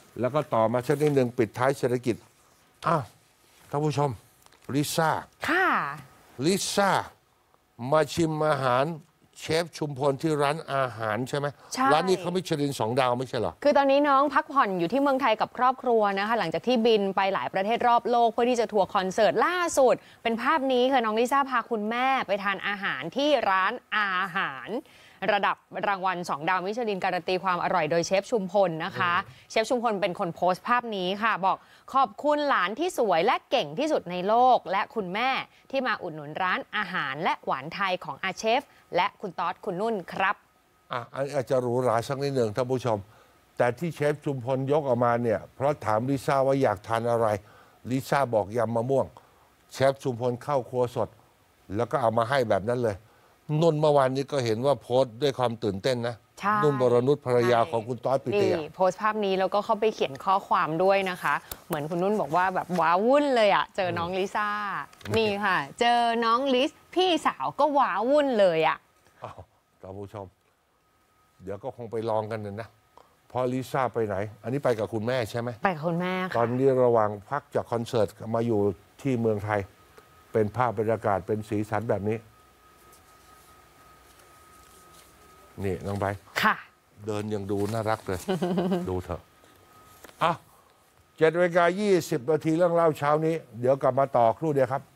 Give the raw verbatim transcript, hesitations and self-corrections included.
แล้วก็ต่อมาสักนิดหนึ่งปิดท้ายเศรษฐกิจอ้าวท่านผู้ชมลิซ่าค่ะลิซ่ามาชิมอาหารเชฟชุมพลที่ร้านอาหารใช่ไหมร้านนี้เขามิชลินสองดาวไม่ใช่เหรอคือตอนนี้น้องพักผ่อนอยู่ที่เมืองไทยกับครอบครัวนะคะหลังจากที่บินไปหลายประเทศรอบโลกเพื่อที่จะทัวร์คอนเสิร์ตล่าสุดเป็นภาพนี้ค่ะน้องลิซ่าพาคุณแม่ไปทานอาหารที่ร้านอาหารระดับรางวัลสองดาวมิชลินการันตีความอร่อยโดยเชฟชุมพลนะคะเชฟชุมพลเป็นคนโพสต์ภาพนี้ค่ะบอกขอบคุณหลานที่สวยและเก่งที่สุดในโลกและคุณแม่ที่มาอุดหนุนร้านอาหารและหวานไทยของอาเชฟและคุณต๊อดคุณนุ่นครับอ่ะอาจจะหรูหราสักนิดหนึ่งท่านผู้ชมแต่ที่เชฟชุมพลยกออกมาเนี่ยเพราะถามลิซ่าว่าอยากทานอะไรลิซ่าบอกยำมะม่วงเชฟชุมพลเข้าครัวสดแล้วก็เอามาให้แบบนั้นเลยนุ่นเมื่อวานนี้ก็เห็นว่าโพสต์ด้วยความตื่นเต้นนะนุ่นบรนุชภรรยาของคุณต๊อดปิติโพสต์ภาพนี้แล้วก็เข้าไปเขียนข้อความด้วยนะคะเหมือนคุณนุ่นบอกว่าแบบว้าวุ่นเลยอ่ะเจอน้องลิซ่านี่ค่ะเจอน้องลิซพี่สาวก็ว้าวุ่นเลยอ่ะท่านผู้ชมเดี๋ยวก็คงไปลองกันนะพอลิซ่าไปไหนอันนี้ไปกับคุณแม่ใช่ไหมไปกับคุณแม่ค่ะตอนนี้ระหว่างพักจากคอนเสิร์ตมาอยู่ที่เมืองไทยเป็นภาพบรรยากาศเป็นสีสันแบบนี้นี่น้องใบค่ะเดินยังดูน่ารักเลย ดูเถอะอ่ะเจ็ดนาฬิกายี่สิบนาทีเรื่องเล่าเช้านี้เดี๋ยวกลับมาต่อครู่เดียวครับ